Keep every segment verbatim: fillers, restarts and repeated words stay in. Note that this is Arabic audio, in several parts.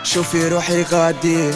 شوفي روحي غادي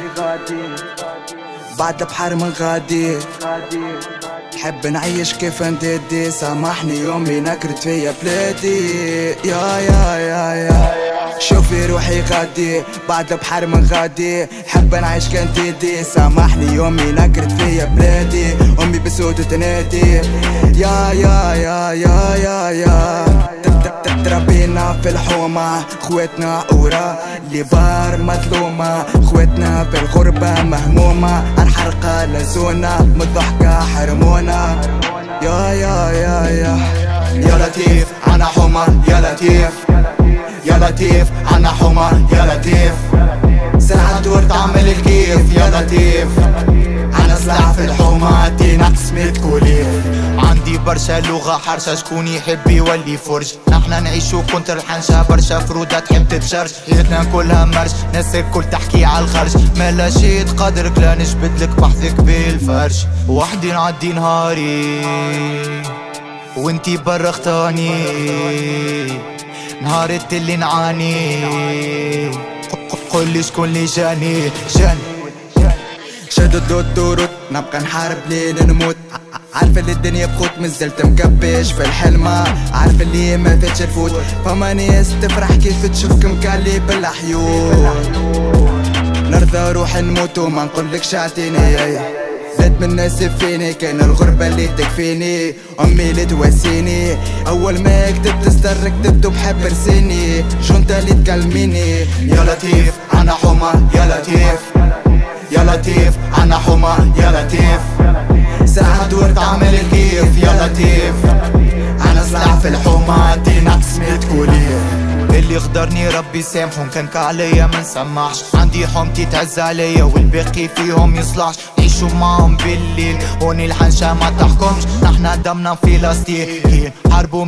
بعد البحر من غادي، حب نعيش كيف نديدي، سامحني يومي نكرت فيا بلادي. يا يا يا يا شوفي روحي غادي بعد البحر من غادي، حب نعيش كنديدي، سامحني يومي نكرت فيا بلادي، امي بسود تنادي. يا يا يا يا يا يا تربينا في الحومة، خواتنا أورا اللي بار مظلومة، خواتنا في الغربة مهمومة، الحرقة لزونا من الضحكة حرمونا. يا يا يا يا يا لطيف أنا حمى، يا لطيف يا لطيف أنا حمى، يا لطيف سرعة دور تعمل الكيف، يا لطيف أنا سلاح في الحومة دي نقص ميت كوليف. عندي برشا لغة حرشة شكون يحب يولي فرج، نحنا نعيشو كونتر الحنشة، برشا فرودة تحب تتشرج، حياتنا كلها مرش، ناس الكل تحكي عالخرج، مالا شي تقدرك لا نجبدلك بحثك بالفرش. وحدي نعدي نهاري وانتي برا اختاني، نهار اللي نعاني قولي شكون اللي جاني جاني. شدد له الدورود نبقى نحارب لين نموت، عارف اللي الدنيا بخوت مازلت مكبش في الحلمة، عارف اللي ما فاتش الفوت، فما ناس تفرح كيف تشوفك مكالي بالحيوت. نرضى روح نموت وما نقولكش اعطيني، زاد من الناس فيني، كان الغربة اللي تكفيني، امي اللي تواسيني، اول ما كتبت ستر كتبته بحب رسيني، جونتا اللي تكلميني. يا لطيف انا حمى، يا لطيف يا لطيف أنا حمى، يا لطيف ساعة دور تعمل الكيف، يا لطيف أنا سلاح في الحومة دي نقص ميت كوليف. اللي غدرني ربي سامحهم كان كعليا ما نسمعش، عندي حومتي تعز عليا والباقي فيهم يصلحش، نعيشو معهم بالليل هوني الحنشة ما تحكمش، نحنا دمنا فلسطين حربو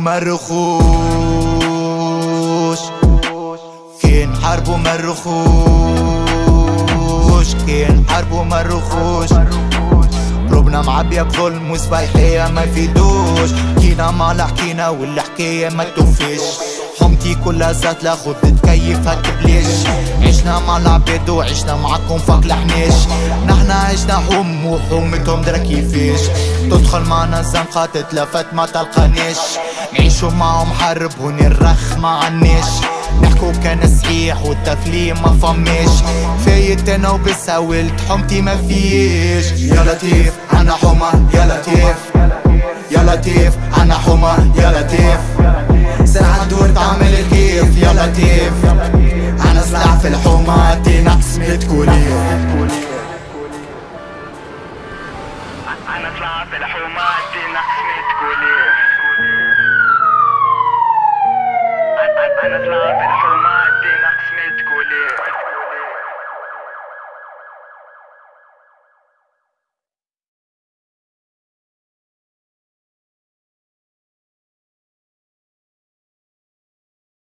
مرخوش، كين حربو مرخوش، كين حرب وما رخوش، قلوبنا معبية بظلم وسبايحية ما يفيدوش، كينا ما لحكينا والحكاية ما توفيش، حومتي كلها زات لا خد تكيف هتبليش، عشنا مع العباد وعشنا معاكم فاك لحنيش، نحنا عشنا حوم وحومتهم درا كيفيش، تدخل معنا زنقة تتلفت ما تلقانيش، نعيشو معهم حرب ونرخ ما عنيش، نحكو كان صحيح والتفليم ما فماش، فايت انا وبساولت حومتي ما فيش. يا لطيف انا حمى، يا لطيف يا لطيف انا حمى، يا لطيف ساعة دور تعمل الكيف، يا لطيف انا سلاح في الحومة دي نقص ميت كوليف، انا سلاح في الحومة دي نقص ميت كوليف، أنا سلاح في الحومة